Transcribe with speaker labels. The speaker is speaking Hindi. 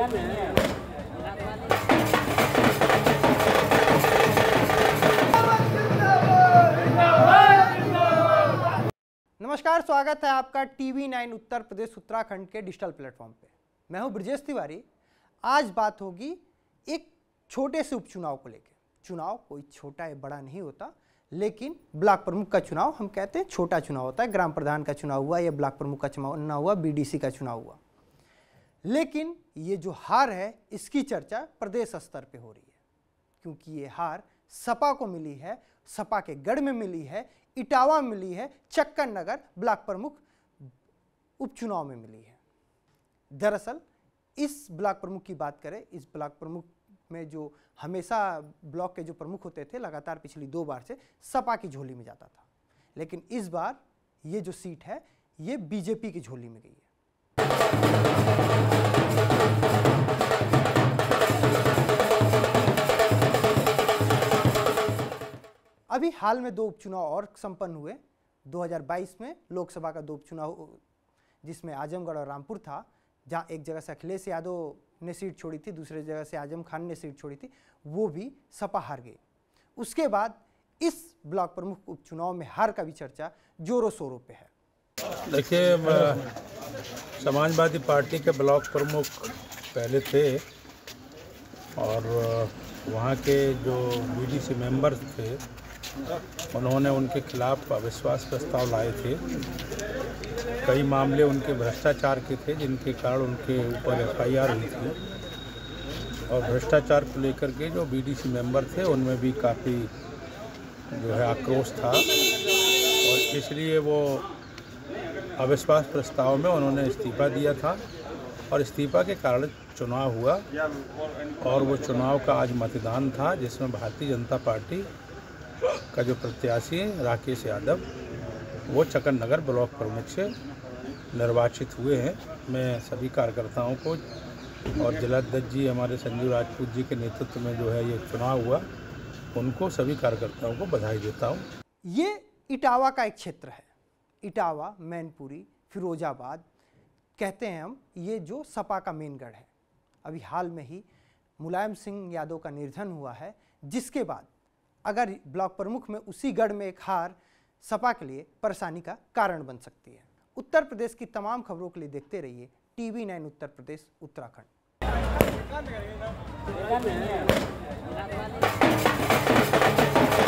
Speaker 1: नमस्कार, स्वागत है आपका TV9 उत्तर प्रदेश उत्तराखंड के डिजिटल प्लेटफॉर्म पे। मैं हूं ब्रजेश तिवारी। आज बात होगी एक छोटे से उपचुनाव को लेकर। चुनाव कोई छोटा या बड़ा नहीं होता, लेकिन ब्लॉक प्रमुख का चुनाव हम कहते हैं छोटा चुनाव होता है। ग्राम प्रधान का चुनाव हुआ या ब्लॉक प्रमुख का चुनाव हुआ, BDC का चुनाव हुआ। लेकिन ये जो हार है इसकी चर्चा प्रदेश स्तर पे हो रही है, क्योंकि ये हार सपा को मिली है, सपा के गढ़ में मिली है, इटावा में मिली है, चक्कर नगर ब्लॉक प्रमुख उपचुनाव में मिली है। दरअसल इस ब्लॉक प्रमुख की बात करें, इस ब्लॉक प्रमुख में जो हमेशा ब्लॉक के जो प्रमुख होते थे, लगातार पिछली 2 बार से सपा की झोली में जाता था, लेकिन इस बार ये जो सीट है ये बीजेपी की झोली में गई है। अभी हाल में 2 उपचुनाव और संपन्न हुए। 2022 में लोकसभा का 2 उपचुनाव, जिसमें आजमगढ़ और रामपुर था, जहां एक जगह से अखिलेश यादव ने सीट छोड़ी थी, दूसरी जगह से आजम खान ने सीट छोड़ी थी, वो भी सपा हार गई। उसके बाद इस ब्लॉक प्रमुख उपचुनाव में हार का भी चर्चा जोरों शोरों पे है।
Speaker 2: देखिए, समाजवादी पार्टी के ब्लॉक प्रमुख पहले थे और वहाँ के जो BDC मेंबर थे उन्होंने उनके खिलाफ अविश्वास प्रस्ताव लाए थे। कई मामले उनके भ्रष्टाचार के थे, जिनके कारण उनके ऊपर FIR हुई थी, और भ्रष्टाचार को लेकर के जो BDC मेंबर थे उनमें भी काफ़ी जो है आक्रोश था, और इसलिए वो अविश्वास प्रस्ताव में उन्होंने इस्तीफा दिया था, और इस्तीफा के कारण चुनाव हुआ। और वो चुनाव का आज मतदान था, जिसमें भारतीय जनता पार्टी का जो प्रत्याशी है राकेश यादव, वो चक्कर नगर ब्लॉक प्रमुख से निर्वाचित हुए हैं। मैं सभी कार्यकर्ताओं को और जिलाध्यक्ष जी हमारे संजीव राजपूत जी के नेतृत्व में जो है ये चुनाव हुआ, उनको सभी कार्यकर्ताओं को बधाई देता हूँ।
Speaker 1: ये इटावा का एक क्षेत्र है। इटावा, मैनपुरी, फिरोजाबाद कहते हैं हम, ये जो सपा का मेन गढ़ है। अभी हाल में ही मुलायम सिंह यादव का निधन हुआ है, जिसके बाद अगर ब्लॉक प्रमुख में उसी गढ़ में एक हार सपा के लिए परेशानी का कारण बन सकती है। उत्तर प्रदेश की तमाम खबरों के लिए देखते रहिए TV9 उत्तर प्रदेश उत्तराखंड।